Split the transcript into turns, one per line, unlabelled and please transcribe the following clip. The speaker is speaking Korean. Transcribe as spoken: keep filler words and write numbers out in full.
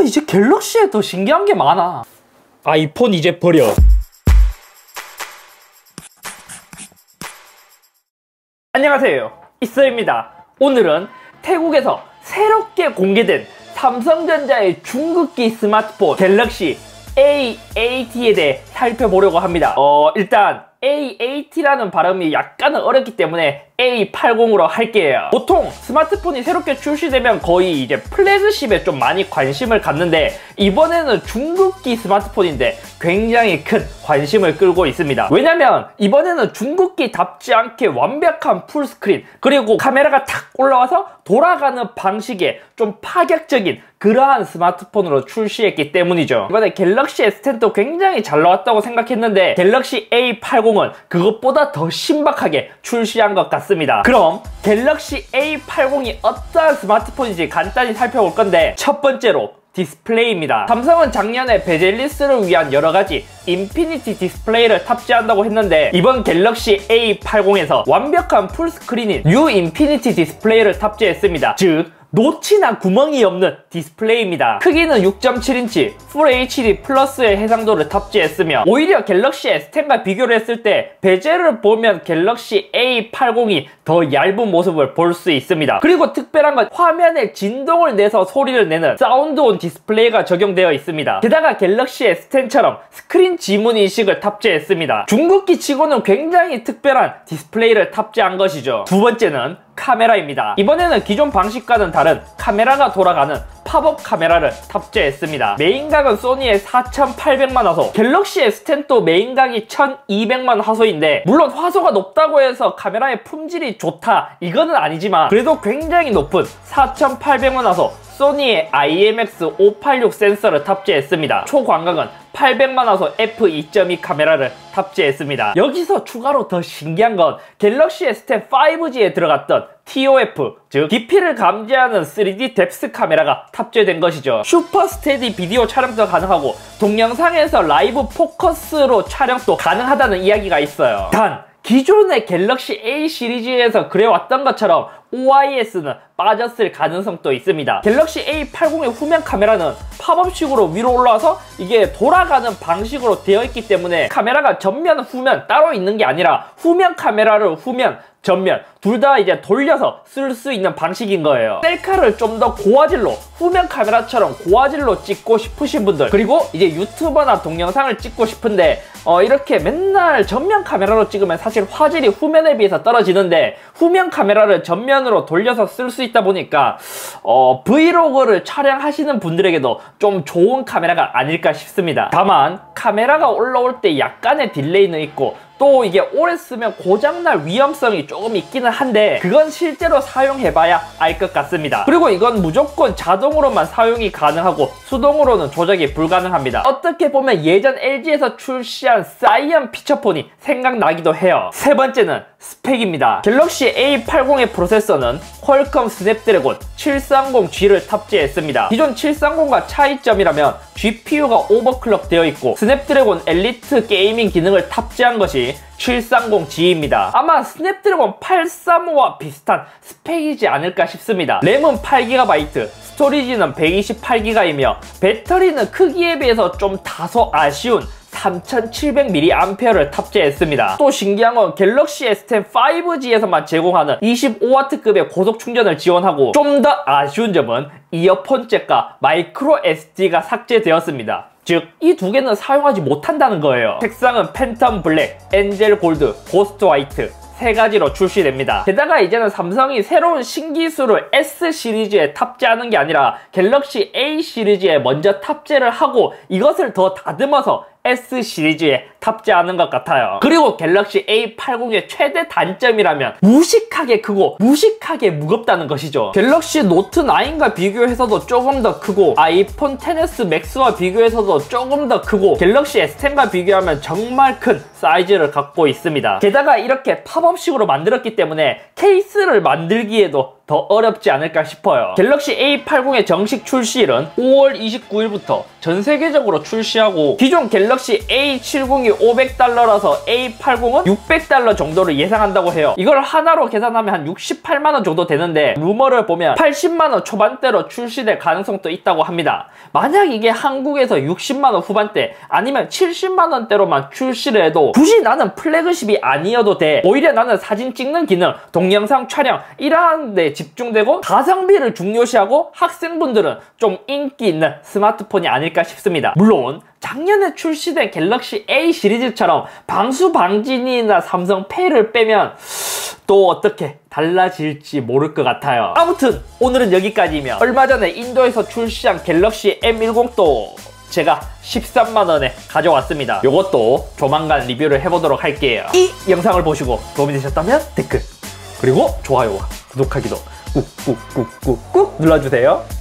이제 갤럭시에 더 신기한 게 많아. 아이폰 이제 버려. 안녕하세요, 이서입니다. 오늘은 태국에서 새롭게 공개된 삼성전자의 중국기 스마트폰 갤럭시 에이 에이티에 대해 살펴보려고 합니다. 어 일단 에이 에이티라는 발음이 약간은 어렵기 때문에 에이 팔십으로 할게요. 보통 스마트폰이 새롭게 출시되면 거의 이제 플래그십에 좀 많이 관심을 갖는데, 이번에는 중국기 스마트폰인데 굉장히 큰 관심을 끌고 있습니다. 왜냐면 이번에는 중국기답지 않게 완벽한 풀스크린, 그리고 카메라가 탁 올라와서 돌아가는 방식의 좀 파격적인 그러한 스마트폰으로 출시했기 때문이죠. 이번에 갤럭시 에스 텐도 굉장히 잘 나왔다고 생각했는데 갤럭시 에이 팔십은 그것보다 더 신박하게 출시한 것 같습니다. 그럼 갤럭시 에이 팔십이 어떠한 스마트폰인지 간단히 살펴볼 건데, 첫 번째로 디스플레이입니다. 삼성은 작년에 베젤리스를 위한 여러가지 인피니티 디스플레이를 탑재한다고 했는데, 이번 갤럭시 에이 팔십에서 완벽한 풀스크린인 뉴 인피니티 디스플레이를 탑재했습니다. 즉 놓치나 구멍이 없는 디스플레이입니다. 크기는 육 점 칠 인치 풀 에이치디 플러스의 해상도를 탑재했으며, 오히려 갤럭시 에스 텐과 비교를 했을 때 베젤을 보면 갤럭시 에이 팔십이 더 얇은 모습을 볼 수 있습니다. 그리고 특별한 건 화면에 진동을 내서 소리를 내는 사운드온 디스플레이가 적용되어 있습니다. 게다가 갤럭시 에스 텐처럼 스크린 지문 인식을 탑재했습니다. 중국기 치고는 굉장히 특별한 디스플레이를 탑재한 것이죠. 두 번째는 카메라입니다. 이번에는 기존 방식과는 다른 카메라가 돌아가는 팝업 카메라를 탑재했습니다. 메인각은 소니의 사천팔백만 화소, 갤럭시 에스 텐도 메인각이 천이백만 화소인데, 물론 화소가 높다고 해서 카메라의 품질이 좋다 이거는 아니지만 그래도 굉장히 높은 사천팔백만 화소 소니의 아이엠엑스 오백팔십육 센서를 탑재했습니다. 초광각은 팔백만 화소 에프 이 점 이 카메라를 탑재했습니다. 여기서 추가로 더 신기한 건 갤럭시 에스 텐 파이브지에 들어갔던 티 오 에프, 즉 깊이를 감지하는 쓰리디 뎁스 카메라가 탑재된 것이죠. 슈퍼 스테디 비디오 촬영도 가능하고 동영상에서 라이브 포커스로 촬영도 가능하다는 이야기가 있어요. 단 기존의 갤럭시 에이 시리즈에서 그래왔던 것처럼 오 아이 에스는 빠졌을 가능성도 있습니다. 갤럭시 에이 팔십의 후면 카메라는 팝업식으로 위로 올라와서 이게 돌아가는 방식으로 되어 있기 때문에 카메라가 전면, 후면 따로 있는 게 아니라 후면 카메라를 후면, 전면 둘 다 이제 돌려서 쓸 수 있는 방식인 거예요. 셀카를 좀 더 고화질로, 후면 카메라처럼 고화질로 찍고 싶으신 분들, 그리고 이제 유튜버나 동영상을 찍고 싶은데 어 이렇게 맨날 전면 카메라로 찍으면 사실 화질이 후면에 비해서 떨어지는데, 후면 카메라를 전면으로 돌려서 쓸 수 있다 보니까 어 브이로그를 촬영하시는 분들에게도 좀 좋은 카메라가 아닐까 싶습니다. 다만 카메라가 올라올 때 약간의 딜레이는 있고, 또 이게 오래 쓰면 고장날 위험성이 조금 있기는 한데 그건 실제로 사용해봐야 알 것 같습니다. 그리고 이건 무조건 자동으로만 사용이 가능하고 수동으로는 조작이 불가능합니다. 어떻게 보면 예전 엘지에서 출시한 사이언 피처폰이 생각나기도 해요. 세 번째는 스펙입니다. 갤럭시 에이 팔십의 프로세서는 퀄컴 스냅드래곤 칠백삼십 지를 탑재했습니다. 기존 칠백삼십과 차이점이라면 지피유가 오버클럭 되어 있고 스냅드래곤 엘리트 게이밍 기능을 탑재한 것이 칠백삼십 지입니다. 아마 스냅드래곤 팔백삼십오와 비슷한 스펙이지 않을까 싶습니다. 램은 팔 기가바이트, 스토리지는 백이십팔 기가이며 배터리는 크기에 비해서 좀 다소 아쉬운 삼천칠백 밀리앰페어를 탑재했습니다. 또 신기한 건 갤럭시 에스 텐 파이브지에서만 제공하는 이십오 와트급의 고속 충전을 지원하고, 좀 더 아쉬운 점은 이어폰 잭과 마이크로 에스디가 삭제되었습니다. 즉 이 두 개는 사용하지 못한다는 거예요. 색상은 팬텀 블랙, 엔젤 골드, 고스트 화이트 세 가지로 출시됩니다. 게다가 이제는 삼성이 새로운 신기술을 S 시리즈에 탑재하는 게 아니라 갤럭시 에이 시리즈에 먼저 탑재를 하고 이것을 더 다듬어서 S 시리즈에 탑재하는 것 같아요. 그리고 갤럭시 에이 팔십의 최대 단점이라면 무식하게 크고 무식하게 무겁다는 것이죠. 갤럭시 노트 나인과 비교해서도 조금 더 크고, 아이폰 텐에스 맥스와 비교해서도 조금 더 크고, 갤럭시 에스 텐과 비교하면 정말 큰 사이즈를 갖고 있습니다. 게다가 이렇게 팝업식으로 만들었기 때문에 케이스를 만들기에도 더 어렵지 않을까 싶어요. 갤럭시 에이 팔십의 정식 출시일은 오월 이십구일부터 전 세계적으로 출시하고, 기존 갤럭시 에이 칠십이 가격이 오백 달러라서 에이 팔십은 육백 달러 정도를 예상한다고 해요. 이걸 하나로 계산하면 한 육십팔만 원 정도 되는데 루머를 보면 팔십만 원 초반대로 출시될 가능성도 있다고 합니다. 만약 이게 한국에서 육십만 원 후반대 아니면 칠십만 원대로만 출시를 해도 굳이 나는 플래그십이 아니어도 돼. 오히려 나는 사진 찍는 기능, 동영상 촬영 이러한 데 집중되고 가성비를 중요시하고 학생분들은 좀 인기 있는 스마트폰이 아닐까 싶습니다. 물론 작년에 출시된 갤럭시 A 시리즈처럼 방수 방진이나 삼성 페이를 빼면 또 어떻게 달라질지 모를 것 같아요. 아무튼 오늘은 여기까지면 얼마 전에 인도에서 출시한 갤럭시 엠 십도 제가 십삼만 원에 가져왔습니다. 요것도 조만간 리뷰를 해보도록 할게요. 이 영상을 보시고 도움이 되셨다면 댓글 그리고 좋아요와 구독하기도 꾹꾹꾹꾹꾹 눌러주세요.